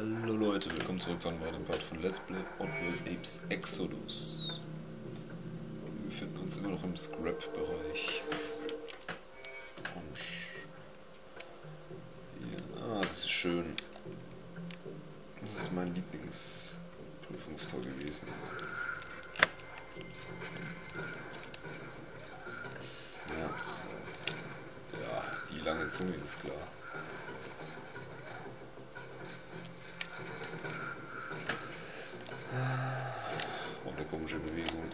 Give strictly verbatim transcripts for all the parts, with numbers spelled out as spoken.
Hallo Leute, willkommen zurück zu einem weiteren Part von Let's Play Oddworld Apes Exodus. Wir befinden uns immer noch im Scrap-Bereich. Ah, das ist schön. Das ist mein Lieblingsprüfungstor gewesen. Ja, das war's. Ja, die lange Zunge ist klar. Und eine komische Bewegung.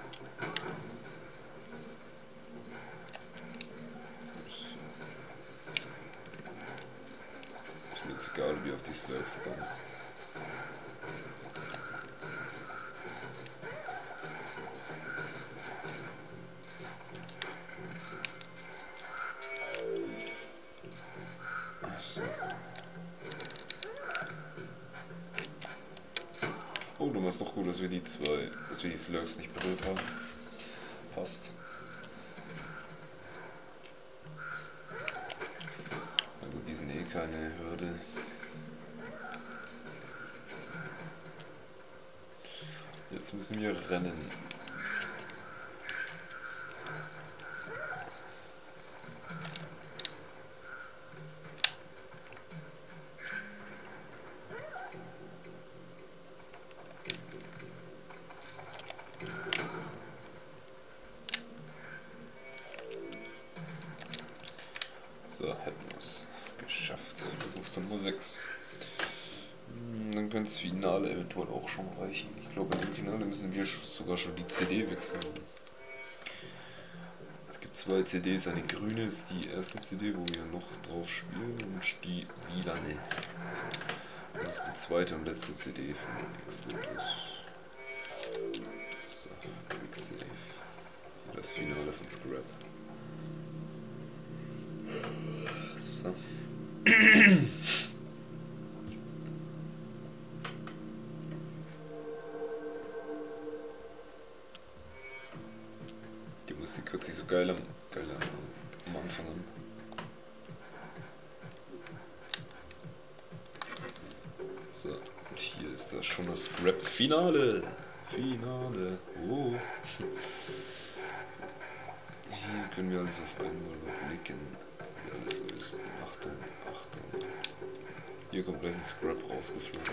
Ist mir jetzt egal, wie auf die Slurks kommen. So. Oh, du machst doch gut, dass wir die zwei, dass wir die Slurks nicht berührt haben. Passt. Na gut, die sind eh keine Hürde. Jetzt müssen wir rennen. So, hätten wir es geschafft. Prüfungstor Nummer sechs. Dann könnte das Finale eventuell auch schon reichen. Ich glaube, im Finale müssen wir sogar schon die C D wechseln. Es gibt zwei C Ds. Eine grüne ist die erste C D, wo wir noch drauf spielen, und die lilane. Das ist die zweite und letzte C D von Exodus. So, Quick Save. Hier das Finale von Scrap. So. Die Musik hört sich so geil am, geil am, am Anfang an. So, und hier ist das schon das Scrap-Finale. Finale. Oh. Hier können wir alles auf einmal überblicken, wie alles so ist. Achtung, Achtung. Hier kommt gleich ein Scrap rausgeflogen.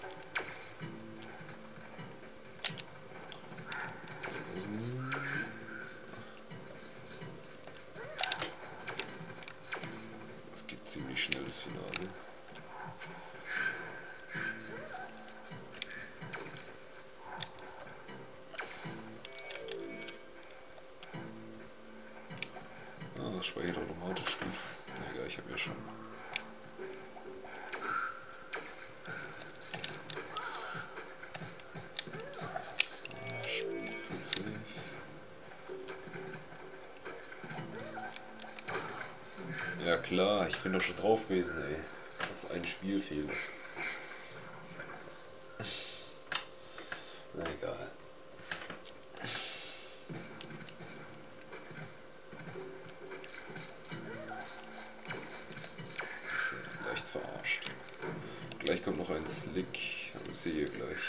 Es geht ziemlich schnell, das Finale. Ah, das speichert automatisch gut. Egal, ich habe ja schon. Ja klar, ich bin doch schon drauf gewesen, ey. Das ist ein Spielfehler. Na egal. So, leicht verarscht. Gleich kommt noch ein Slick, aber ich sehe gleich.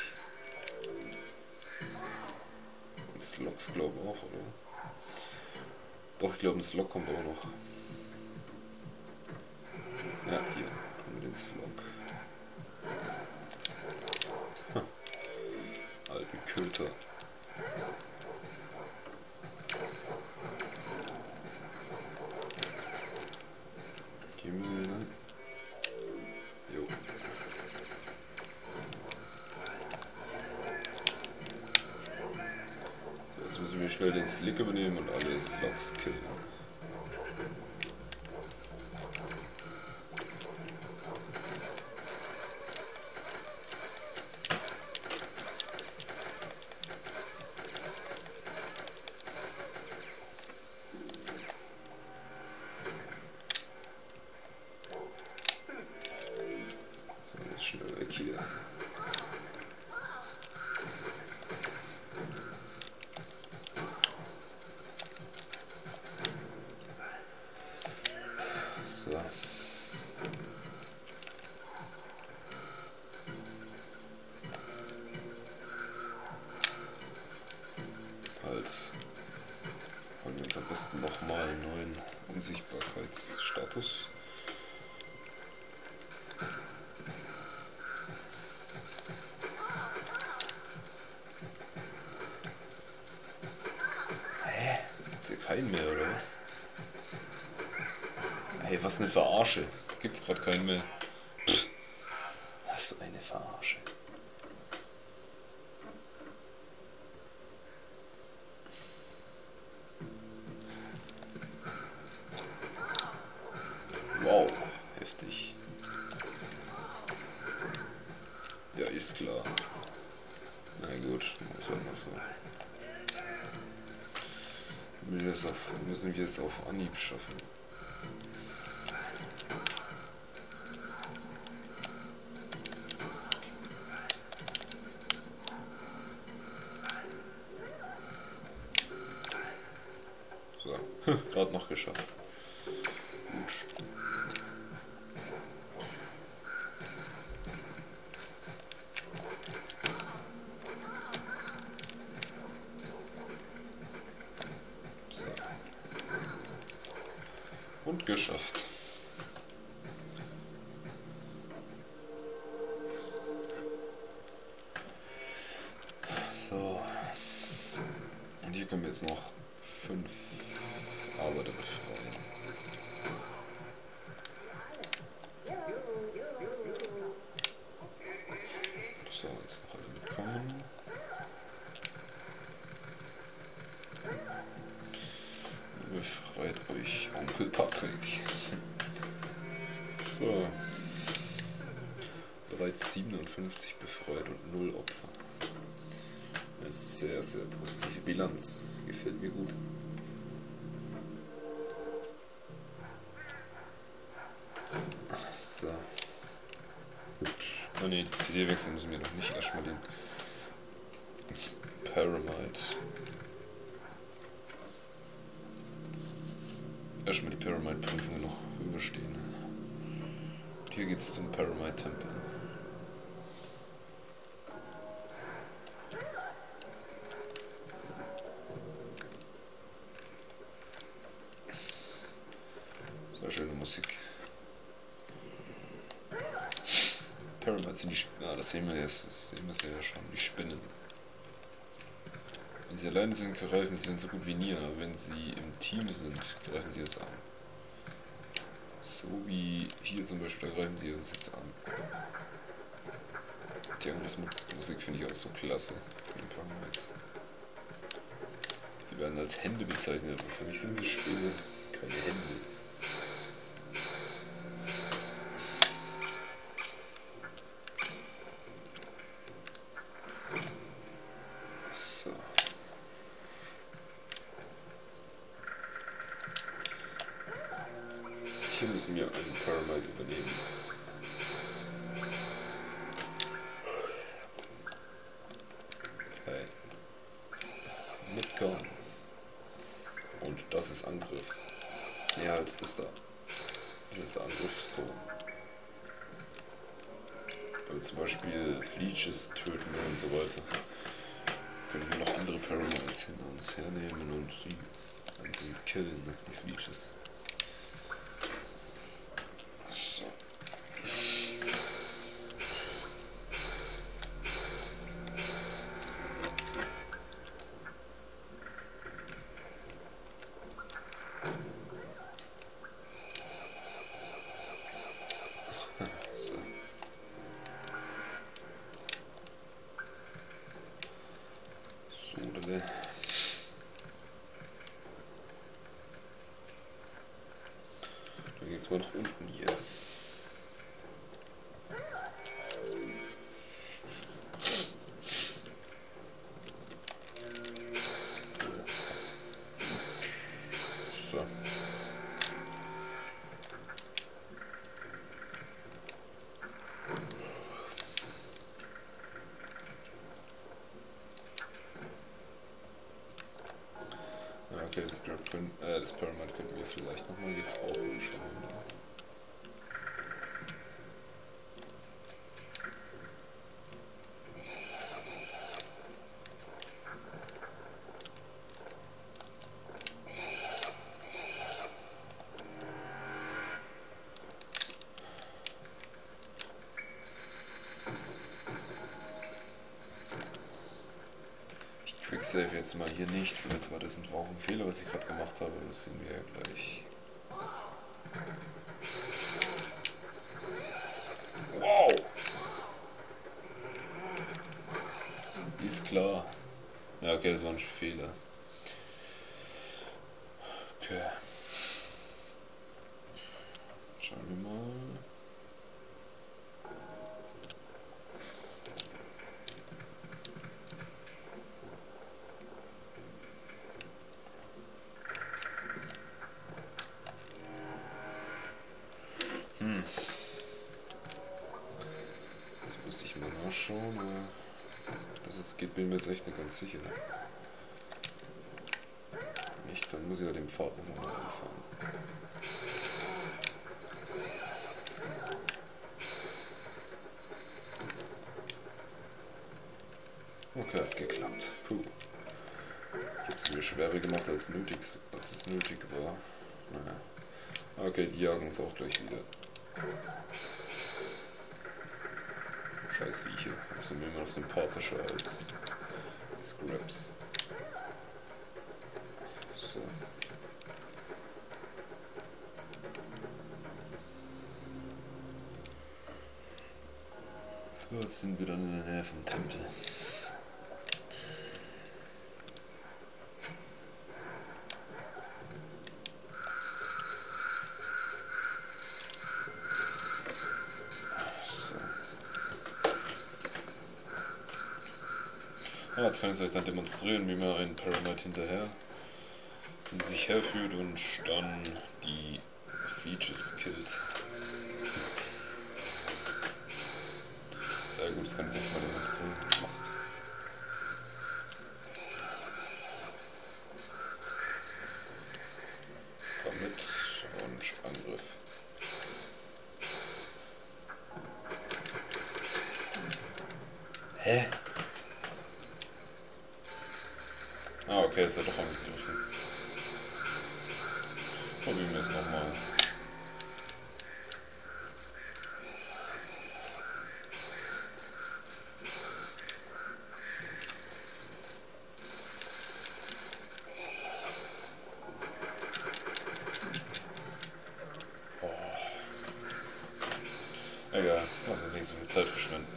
Und Sloks glaube ich auch, oder? Doch, ich glaube ein Slok kommt auch noch. Ja, hier haben wir den Slok. Hm. Alten Köter. Hier müssen wir hin. Jo. So, jetzt müssen wir schnell den Slick übernehmen und alle Sloks killen. Schnell weg hier. So. jetzt nochmal einen neuen Unsichtbarkeitsstatus. Hä? Gibt's hier keinen mehr, oder was? Hey, was eine Verarsche. Gibt's gerade keinen mehr. Pff, was eine Verarsche. Wow, heftig. Ja, ist klar. Na gut, muss halt mal so. Müssen wir es auf, müssen wir es auf Anhieb schaffen. So, gerade noch geschafft. Gut. So. Und geschafft. So. Und hier können wir jetzt noch fünf Arbeiter befreien. So, jetzt noch alle mitkommen. Befreit euch Onkel Patrick. So. Bereits siebenundfünfzig befreit und null Opfer. Eine sehr, sehr positive Bilanz. Gefällt mir gut. So. Oh ne, die C D wechseln müssen wir noch nicht. Erstmal den Paramite. Erstmal die Paramite-Prüfung noch überstehen. Hier geht's zum Paramite-Tempel. Sehr schöne Musik. Paramite sind die Spinnen. Ah, das sehen wir jetzt. Das sehen wir ja schon. Die Spinnen. Wenn sie alleine sind, greifen sie dann so gut wie nie, aber wenn sie im Team sind, greifen sie uns an. So wie hier zum Beispiel, da greifen sie uns jetzt an. Die Angriffsmusik finde ich auch so klasse von den Paramites. Sie werden als Hände bezeichnet, aber für mich sind sie Spinnen, keine Hände. So. Hier müssen wir einen Paramite übernehmen. Okay. Mitkommen. Und das ist Angriff. Ja, halt, das da. Das ist der Angriffston. Wenn wir zum Beispiel Fleeches töten und so weiter, können wir noch andere Paramites hinter uns hernehmen und sie, und sie killen, ne? Die Fleeches. So. So, dann geht's mal nach unten hier. So. Okay, das, können, äh, das Paramite könnten wir vielleicht nochmal gebrauchen. Schauen. Ich save jetzt mal hier nicht, vielleicht war das ein Fehler, was ich gerade gemacht habe, das sehen wir ja gleich. Wow! Ist klar. Ja, okay, das war ein Fehler. Okay. Schauen wir mal. Hm. Jetzt musste ich mal nachschauen, aber dass es geht, bin ich mir jetzt echt nicht ganz sicher. Nicht, dann muss ich ja den Pfad nochmal anfangen. Okay, hat geklappt. Puh. Ich habe es mir schwerer gemacht als nötig, als es nötig war. Naja. Okay, die jagen uns auch gleich wieder. Scheiß Viecher. Sind immer noch sympathischer als Scraps. So. So, jetzt sind wir dann in der Nähe vom Tempel. Ja, jetzt kann ich es euch dann demonstrieren, wie man einen Paramite hinterher in sich herführt und dann die Features killt. Sehr gut, das kann ich echt mal demonstrieren. Fast. Komm mit und Angriff. Hä? Ah, okay, ist ja doch angegriffen. Probieren wir es nochmal. Oh. Egal, lass uns nicht so viel Zeit verschwenden.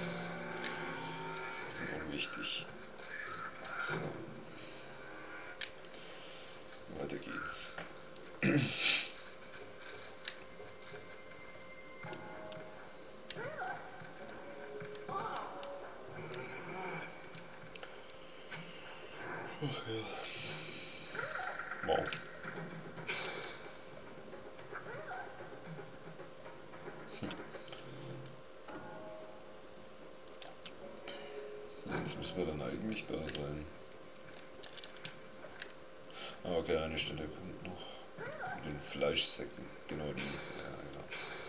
Das ist unwichtig. So. Weiter geht's. Ach ja. Wow. Hm. Jetzt müssen wir dann eigentlich da sein. Ah, okay, eine Stelle kommt noch. Den Fleischsäcken. Genau die. Ja, genau.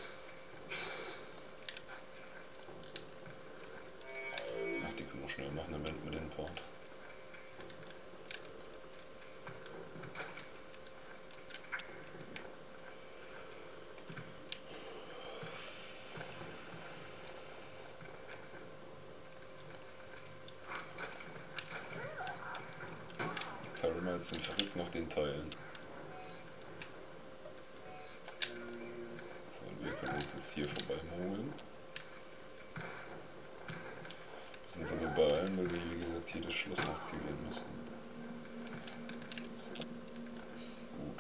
Ach, die können wir schnell machen, dann wenden wir den Part. Paramites sind verrückt nach den Teilen. So, und wir können uns jetzt hier vorbei holen. Wir sind uns aber beeilen, weil wir, wie gesagt, hier das Schloss noch aktivieren müssen. So. Gut.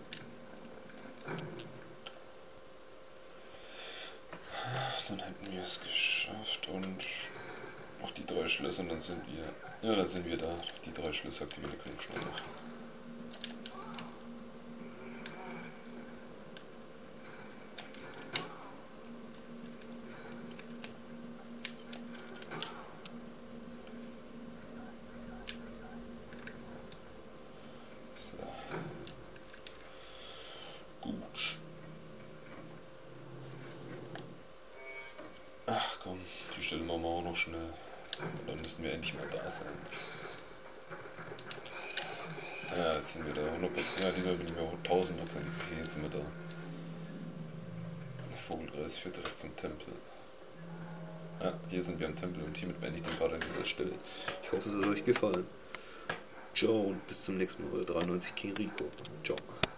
Dann hätten wir es geschafft und noch die drei Schlösser und dann sind wir. Ja, dann sind wir da. Die drei Schlösser aktivieren können wir schon machen. So. Gut. Ach komm, die stellen wir mal auch noch schnell. Und dann müssen wir endlich mal da sein. Ja, jetzt sind wir da. hundert Prozent, ja, die bin ich mir tausend Prozent sicher. Jetzt sind wir da. Der Vogelkreis führt direkt zum Tempel. Ja, hier sind wir am Tempel und hiermit beende ich den Part an dieser Stelle. Ich hoffe, es hat euch gefallen. Ciao und bis zum nächsten Mal bei dreiundneunzig King Rico. Ciao.